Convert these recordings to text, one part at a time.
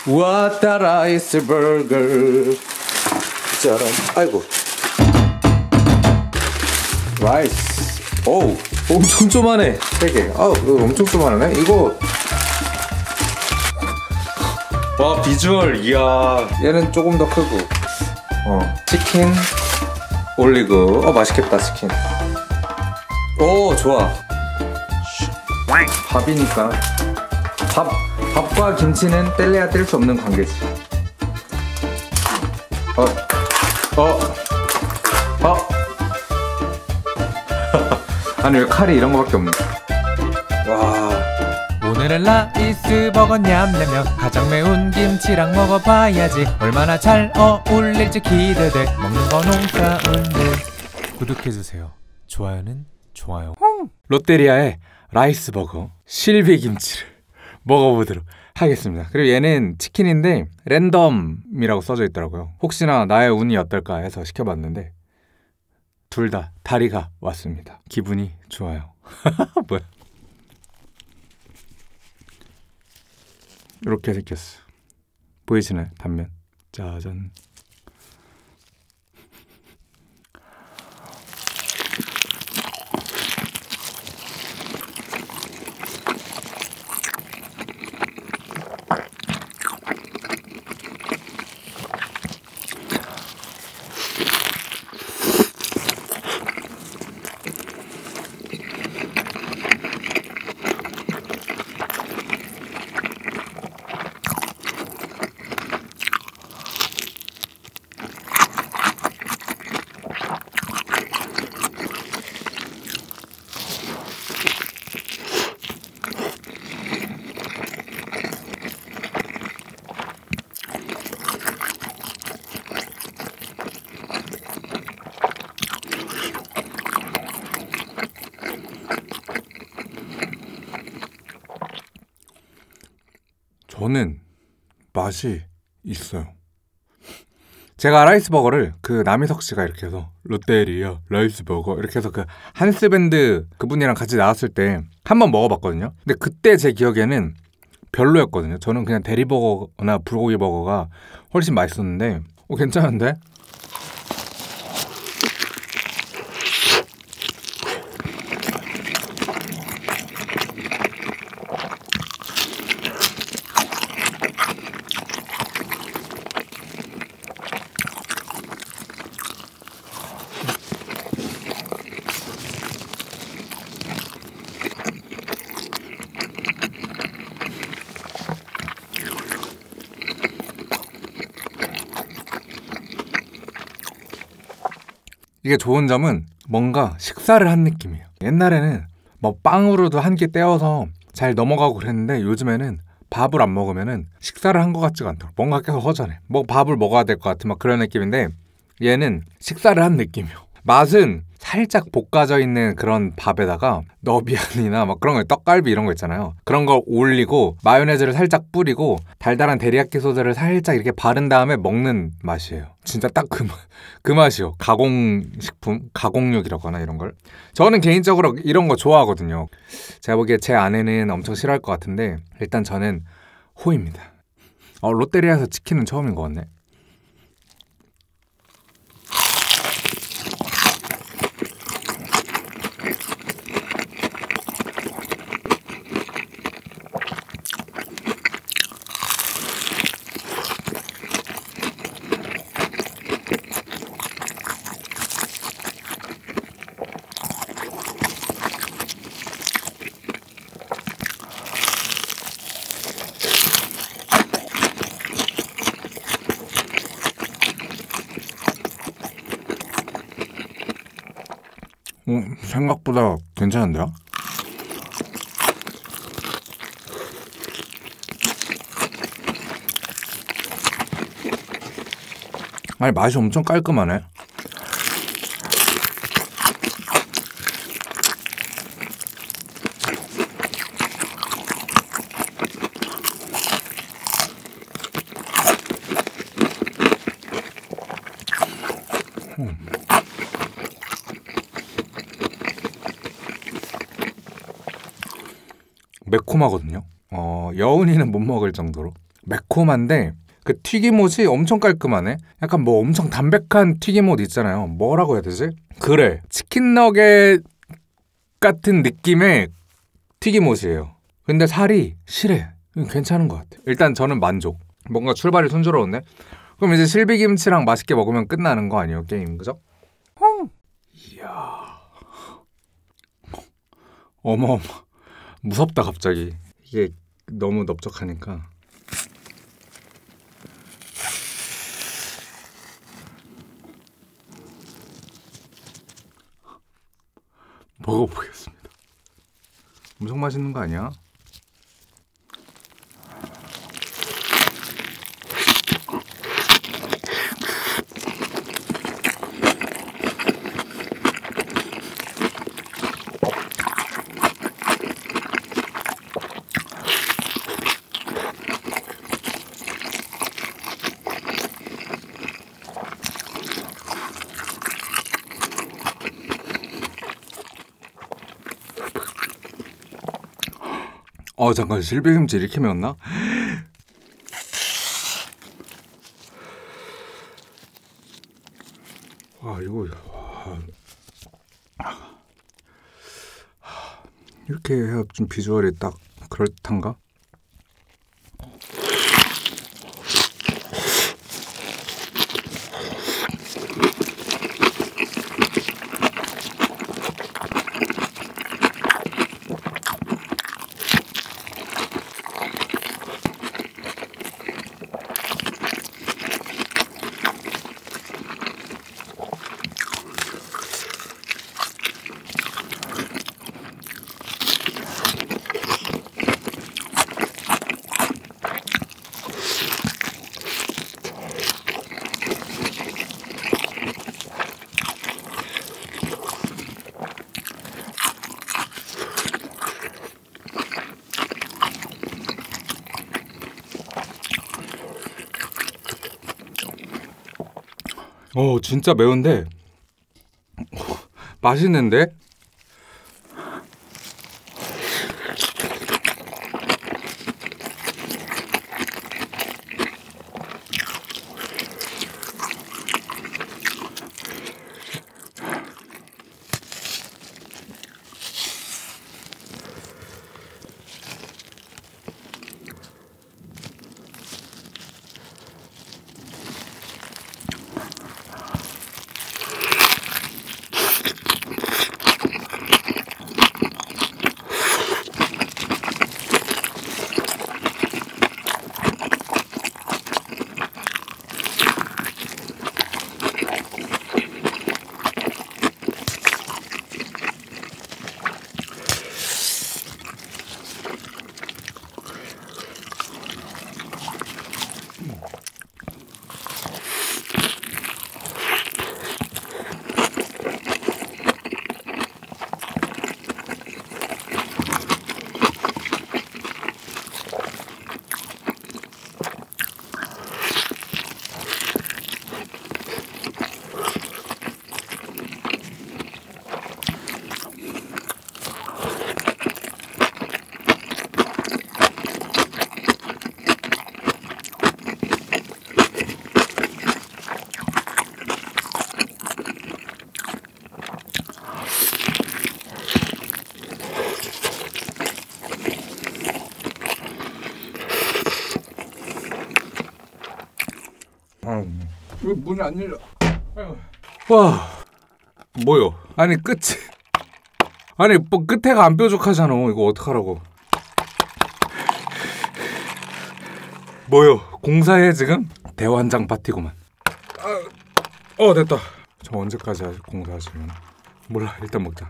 왔다 라이스 버거. 짜란. 아이고. 라이스. 오우, 엄청 쪼만해. 3개. 아우, 이거 엄청 쪼만하네. 이거. 와, 비주얼. 이야. 얘는 조금 더 크고. 치킨 올리고. 맛있겠다, 치킨. 오, 좋아. 밥이니까. 밥과 김치는 뗄래야 뗄 수 없는 관계지. 아니, 왜 칼이 이런 거밖에 없네. 와. 오늘은 라이스 버거 냠냠냠. 가장 매운 김치랑 먹어봐야지. 얼마나 잘 어울릴지 기대돼. 먹는 거 농사운데. 구독해주세요. 좋아요는 좋아요. 롯데리아의 라이스 버거 실비 김치를 먹어보도록 하겠습니다. 그리고 얘는 치킨인데 랜덤이라고 써져 있더라고요. 혹시나 나의 운이 어떨까 해서 시켜봤는데 둘 다 다리가 왔습니다. 기분이 좋아요. 뭐야? 이렇게 생겼어. 보이시나요? 단면. 짜잔. 저는 맛이 있어요. 제가 라이스버거를 그 남희석 씨가 이렇게 해서 롯데리아 라이스버거 이렇게 해서 그 한스밴드 그분이랑 같이 나왔을 때 한번 먹어봤거든요. 근데 그때 제 기억에는 별로였거든요. 저는 그냥 대리버거나 불고기 버거가 훨씬 맛있었는데 괜찮은데? 이게 좋은 점은 뭔가 식사를 한 느낌이에요. 옛날에는 뭐 빵으로도 한 끼 때워서 잘 넘어가고 그랬는데 요즘에는 밥을 안 먹으면은 식사를 한 것 같지가 않더라고. 뭔가 계속 허전해. 뭐 밥을 먹어야 될 것 같은 막 그런 느낌인데 얘는 식사를 한 느낌이에요. 맛은 살짝 볶아져 있는 그런 밥에다가 너비안이나 막 그런 거, 떡갈비 이런 거 있잖아요. 그런 거 올리고 마요네즈를 살짝 뿌리고 달달한 데리야끼 소스를 살짝 이렇게 바른 다음에 먹는 맛이에요. 진짜 딱 그 맛이요. 가공식품, 가공육이라고 하나 이런 걸. 저는 개인적으로 이런 거 좋아하거든요. 제가 보기에 제 아내는 엄청 싫어할 것 같은데 일단 저는 호입니다. 롯데리아에서 치킨은 처음인 것 같네. 생각보다 괜찮은데요? 아니, 맛이 엄청 깔끔하네. 매콤하거든요. 여운이는 못 먹을 정도로. 매콤한데 그 튀김옷이 엄청 깔끔하네. 약간 뭐 엄청 담백한 튀김옷 있잖아요. 뭐라고 해야 되지? 그래, 치킨 너겟 같은 느낌의 튀김옷이에요. 근데 살이 실해. 괜찮은 것 같아. 일단 저는 만족. 뭔가 출발이 순조로운데? 그럼 이제 실비김치랑 맛있게 먹으면 끝나는 거 아니에요, 게임, 그죠? 이야, 어머, 무섭다 갑자기. 이게 너무 넓적하니까. 먹어보겠습니다. 엄청 맛있는 거 아니야? 잠깐, 실비김치 이렇게 매웠나? 와, 이거 이렇게 해야 좀 비주얼이 딱 그럴듯한가? 진짜 매운데 맛있는데? 왜 문이 안 열려? 와, 뭐요? 아니 끝이, 아니 뭐 끝에가 안 뾰족하잖아. 이거 어떡하라고? 뭐요? 공사해 지금? 대환장 파티구만. 됐다. 저 언제까지 공사하시면? 몰라, 일단 먹자.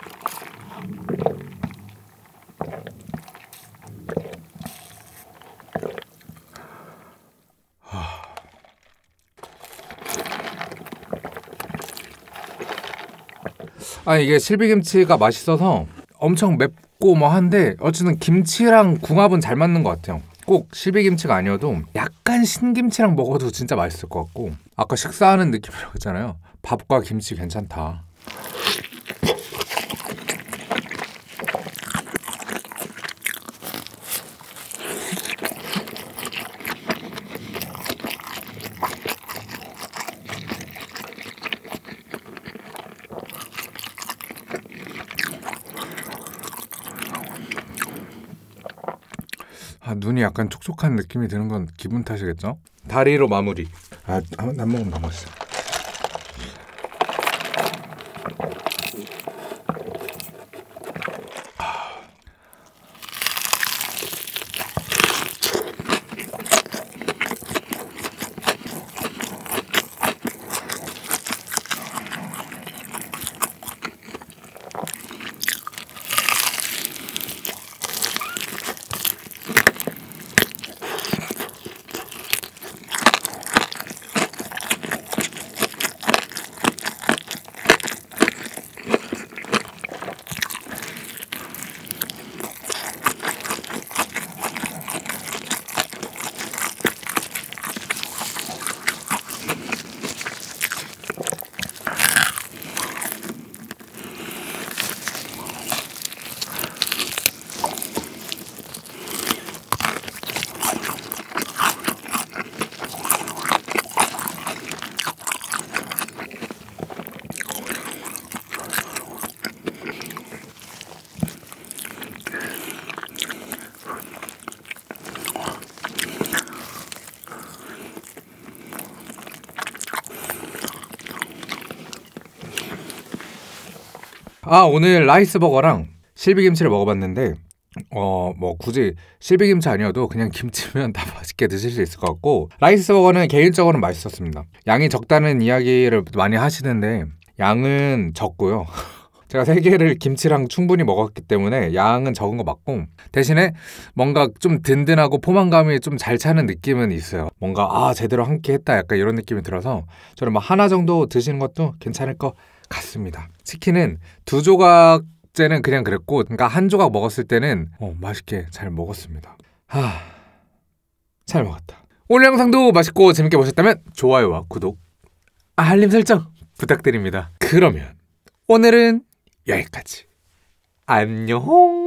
이게 실비김치가 맛있어서 엄청 맵고 뭐 한데 어쨌든 김치랑 궁합은 잘 맞는 것 같아요. 꼭 실비김치가 아니어도 약간 신김치랑 먹어도 진짜 맛있을 것 같고, 아까 식사하는 느낌이라고 했잖아요. 밥과 김치 괜찮다. 눈이 약간 촉촉한 느낌이 드는 건 기분 탓이겠죠? 다리로 마무리. 안 먹으면 너무 맛있어. 오늘 라이스버거랑 실비김치를 먹어봤는데 뭐 굳이 실비김치 아니어도 그냥 김치면 다 맛있게 드실 수 있을 것 같고, 라이스버거는 개인적으로는 맛있었습니다. 양이 적다는 이야기를 많이 하시는데 양은 적고요. 제가 3개를 김치랑 충분히 먹었기 때문에 양은 적은 거 맞고, 대신에 뭔가 좀 든든하고 포만감이 좀 잘 차는 느낌은 있어요. 뭔가 제대로 한 끼 했다 약간 이런 느낌이 들어서 저는 뭐 하나 정도 드시는 것도 괜찮을 것 같습니다. 치킨은 2조각째는 그냥 그랬고, 그러니까 한 조각 먹었을 때는 맛있게 잘 먹었습니다. 잘 먹었다. 오늘 영상도 맛있고 재밌게 보셨다면 좋아요와 구독, 알림 설정 부탁드립니다. 그러면 오늘은 여기까지. 안녕.